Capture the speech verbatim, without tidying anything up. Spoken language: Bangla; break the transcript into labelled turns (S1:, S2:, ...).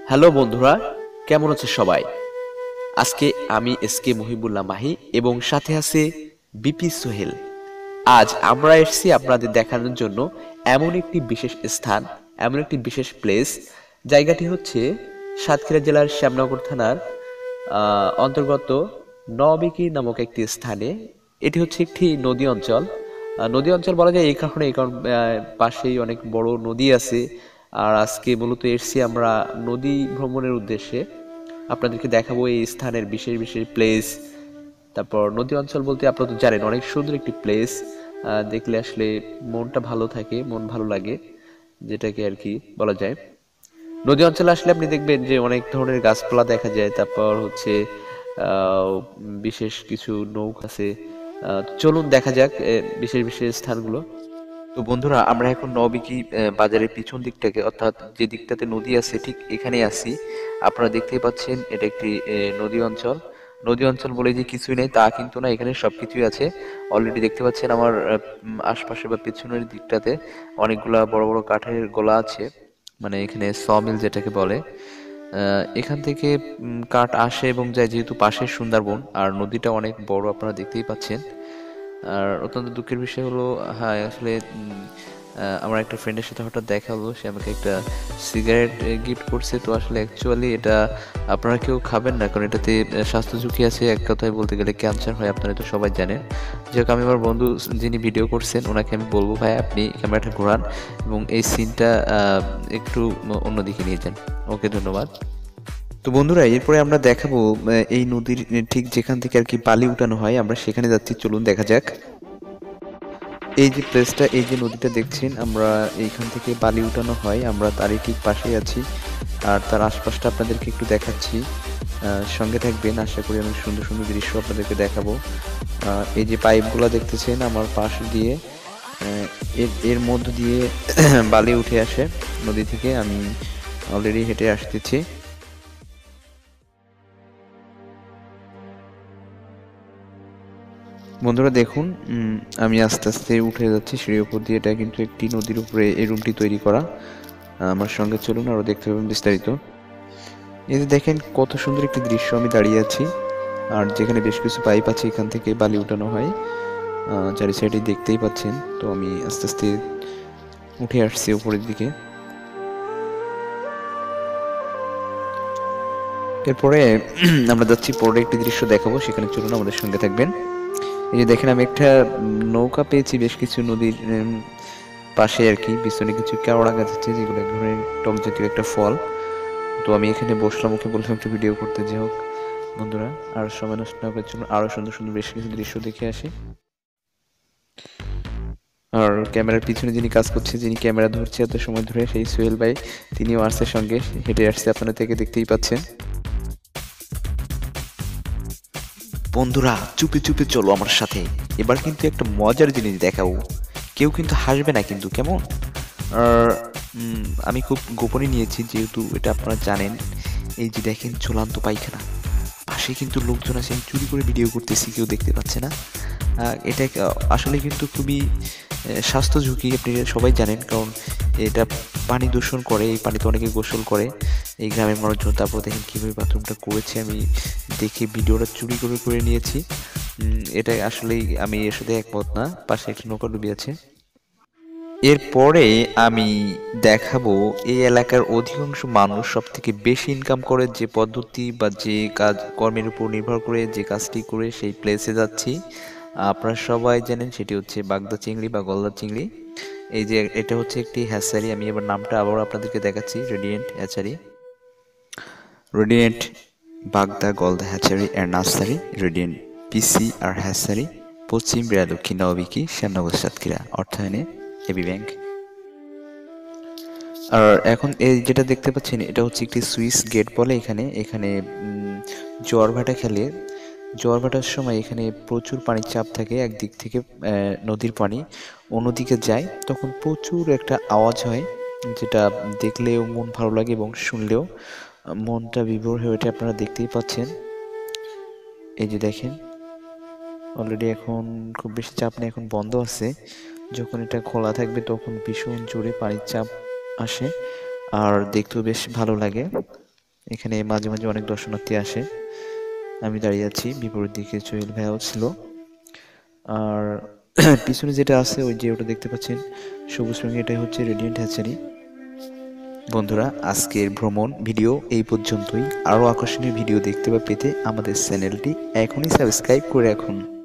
S1: হ্যালো বন্ধুরা, কেমন আছে সবাই? আজকে আমি এস কে মুহিবুল্লাহ মাহি এবং সাথে আছে বিপি সোহেল। আজ আমরা এসেছি আপনাদের দেখানোর জন্য এমন একটি বিশেষ স্থান, এমন একটি বিশেষ প্লেস। জায়গাটি হচ্ছে সাতক্ষীরা জেলার শ্যামনগর থানার আহ, অন্তর্গত নবিকি নামক একটি স্থানে। এটি হচ্ছে একটি নদী অঞ্চল। আহ, নদী অঞ্চল বলা যায় এই কারণে, এই কারণ আহ, পাশেই অনেক বড় নদী আছে। আর আজকে মূলত এসেছি আমরা নদী ভ্রমণের উদ্দেশ্যে। আপনাদেরকে দেখাবো এই স্থানের বিশেষ বিশেষ প্লেস। তারপর নদী অঞ্চল বলতে আপনারা তো জানেন অনেক সুন্দর একটি প্লেস। দেখলে আসলে মনটা ভালো থাকে, মন ভালো লাগে, যেটাকে আর কি বলা যায়। নদী অঞ্চলে আসলে আপনি দেখবেন যে অনেক ধরনের গাছপালা দেখা যায়। তারপর হচ্ছে আহ, বিশেষ কিছু নৌকা আছে। আহ, চলুন দেখা যাক এ, বিশেষ বিশেষ স্থানগুলো। তো বন্ধুরা, আমরা এখন নবিকি আহ, বাজারের পিছন দিকটাকে, অর্থাৎ যে দিকটাতে নদী আছে ঠিক এখানে আছি। আপনারা দেখতেই পাচ্ছেন এটা একটি আহ, নদী অঞ্চল। নদী অঞ্চল বলে যে কিছুই নেই তা কিন্তু না, এখানে সবকিছুই আছে। অলরেডি দেখতে পাচ্ছেন আমার আহ, উম, আশপাশে বা পিছনের দিকটাতে অনেকগুলা বড় বড় কাঠের গোলা আছে, মানে এখানে সমিল যেটাকে বলে। আহ, এখান থেকে উম, কাঠ আসে এবং যায়, যেহেতু পাশে সুন্দরবন আর নদীটা অনেক বড় আপনারা দেখতেই পাচ্ছেন। আর অত্যন্ত দুঃখের বিষয় হলো, হ্যাঁ আসলে উম, আহ, আমার একটা ফ্রেন্ডের সাথে হঠাৎ দেখা হলো, সে আমাকে একটা সিগারেট গিফট করছে। তো আসলে অ্যাকচুয়ালি এটা আপনারা কেউ খাবেন না, কারণ এটাতে আহ, স্বাস্থ্য ঝুঁকি আছে। এক কথায় বলতে গেলে ক্যান্সার হয়, আপনারা তো সবাই জানেন। যাই হোক, আমি আমার বন্ধু যিনি ভিডিও করছেন ওনাকে আমি বলবো, ভাই আপনি ক্যামেরাটা ঘোরান এবং এই সিনটা একটু অন্যদিকে নিয়ে যান। ওকে, ধন্যবাদ। তো বন্ধুরা, এরপরে আমরা দেখাবো আহ, এই নদীর ঠিক যেখান থেকে আর কি বালি উঠানো হয়, আমরা সেখানে যাচ্ছি, চলুন দেখা যাক। এই যে প্লেসটা, এই যে নদীটা দেখছেন, আমরা এইখান থেকে বালি উঠানো হয়, আমরা তারই ঠিক পাশেই আছি। আর তার আশপাশটা আপনাদেরকে একটু দেখাচ্ছি, আহ, সঙ্গে থাকবেন। আশা করি অনেক সুন্দর সুন্দর দৃশ্য আপনাদেরকে দেখাবো। আহ, এই যে পাইপগুলো দেখতেছেন আমার পাশ দিয়ে, আহ, এর এর মধ্য দিয়ে বালি উঠে আসে নদী থেকে। আমি অলরেডি হেঁটে আসতেছি। বন্ধুরা দেখুন, উম, আমি আস্তে আস্তে উঠে যাচ্ছি সিঁড়ির উপর দিয়ে। এটা কিন্তু একটি নদীর উপরে এই রুমটি তৈরি করা। আহ, আমার সঙ্গে চলুন, আরও দেখতে পাবেন বিস্তারিত। এই যে দেখেন কত সুন্দর একটি দৃশ্য, আমি দাঁড়িয়ে আছি আর যেখানে বেশ কিছু পাইপ আছে, এখান থেকে বালি উঠানো হয়। আহ, চারি সাইডে দেখতেই পাচ্ছেন। তো আমি আস্তে আস্তে উঠে আসছি উপরের দিকে। এরপরে আমরা যাচ্ছি, পরে একটি দৃশ্য দেখাবো, সেখানে চলুন আমাদের সঙ্গে থাকবেন। এই যে দেখেন, আমি একটা উম, নৌকা পেয়েছি বেশ কিছু নদীর উম, পাশে আর কি। পিছনে কিছু কেওড়া গাছ আছে, যেগুলো এক ধরনের টক জাতীয় একটা ফল। তো আমি এখানে বসলাম, ওকে বললাম একটু ভিডিও করতে। যে হোক বন্ধুরা, আর সময় নষ্ট না করার জন্য আরো সুন্দর সুন্দর বেশ কিছু দৃশ্য দেখে আসি। আর ক্যামেরার পিছনে যিনি কাজ করছে, যিনি ক্যামেরা ধরছে এত সময় ধরে, সেই সোহেল ভাই, তিনিও আসছে সঙ্গে, হেঁটে আসছে, আপনারা থেকে দেখতেই পাচ্ছেন। বন্ধুরা, চুপে চুপে চলো আমার সাথে, এবার কিন্তু একটা মজার জিনিস দেখাবো। কেউ কিন্তু হাসবে না কিন্তু, কেমন? আর উম, আমি খুব গোপনে নিয়েছি, যেহেতু এটা আপনারা জানেন। এই যে দেখেন চূড়ান্ত পায়খানা, পাশে কিন্তু লোকজন আছে, আমি চুরি করে ভিডিও করতেছি, কেউ দেখতে পাচ্ছে না। আহ, এটা এক- আসলে কিন্তু খুবই আহ, স্বাস্থ্য ঝুঁকি, আপনি সবাই জানেন, কারণ এটা পানি দূষণ করে, এই পানিতে অনেকে গোসল করে এই গ্রামের মানুষজন। তারপর দেখেন কীভাবে বাথরুমটা করেছে, আমি দেখে ভিডিওটা চুরি করে করে নিয়েছি। উম, এটা আসলেই আমি এর সাথে একমত না। পাশে একটা নৌকা ডুবে আছে। এরপরে আমি দেখাবো এই এলাকার অধিকাংশ মানুষ সব থেকে বেশি ইনকাম করে যে পদ্ধতি বা যে কাজ কর্মের উপর নির্ভর করে যে কাজটি করে সেই প্লেসে যাচ্ছি। আপনারা সবাই জানেন সেটি হচ্ছে বাগদা চিংড়ি বা গলদা চিংড়ি। এই যে এটা হচ্ছে একটি হ্যাচারি, আমি এবার নামটা আবারও আপনাদেরকে দেখাচ্ছি, রেডিয়েন্ট হ্যাচারি। রেডিয়েন্ট বাগদা গলদা hatchery and nursery, Radiant PC আর হ্যাচারি, পশ্চিম বিরাদক্ষিণ নববিকি, শ্যামনগর সাতক্ষীরা, অর্থায়নে এবি ব্যাংক। আর এখন এই যেটা দেখতে পাচ্ছেন, এটা হচ্ছে একটি সুইস গেট বলে এখানে। এখানে উম, জোয়ার ভাটা খেলে, জোয়ার ভাটার সময় এখানে প্রচুর পানির চাপ থাকে। একদিক থেকে আহ, নদীর পানি অন্যদিকে যায়, তখন প্রচুর একটা আওয়াজ হয়, যেটা দেখলেও মন ভালো লাগে এবং শুনলেও আহ, মনটা বিভোর হয়ে ওঠে। আপনারা দেখতেই পাচ্ছেন, এই যে দেখেন অলরেডি এখন খুব বেশি চাপ নেই, এখন বন্ধ আছে। যখন এটা খোলা থাকবে তখন ভীষণ জোরে পানির চাপ আসে, আর দেখতেও বেশ ভালো লাগে।
S2: এখানে মাঝে মাঝে অনেক দর্শনার্থী আসে। আমি দাঁড়িয়ে আছি, বিপরীত দিকে সোহেল ভাইয়াও ছিল। আর পিছনে যেটা আছে ওই যে ওটা দেখতে পাচ্ছেন সবুজ রঙের, এটাই হচ্ছে রেডিয়েন্ট হ্যাচারি। বন্ধুরা, আজকের ভ্রমণ ভিডিও এই পর্যন্তই। আরও আকর্ষণীয় ভিডিও দেখতে বা পেতে আমাদের চ্যানেলটি এখনই সাবস্ক্রাইব করে রাখুন।